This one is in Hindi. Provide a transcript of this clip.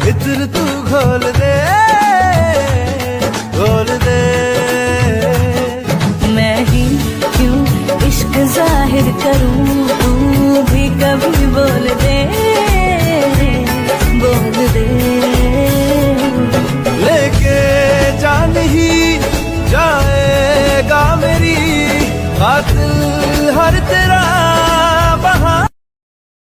इत्र तू घोल दे, घोल दे। मैं ही क्यों इश्क जाहिर करूं, तू भी कभी बोल दे, बोल दे। लेके जान ही जाएगा मेरी कातिल हर तेरा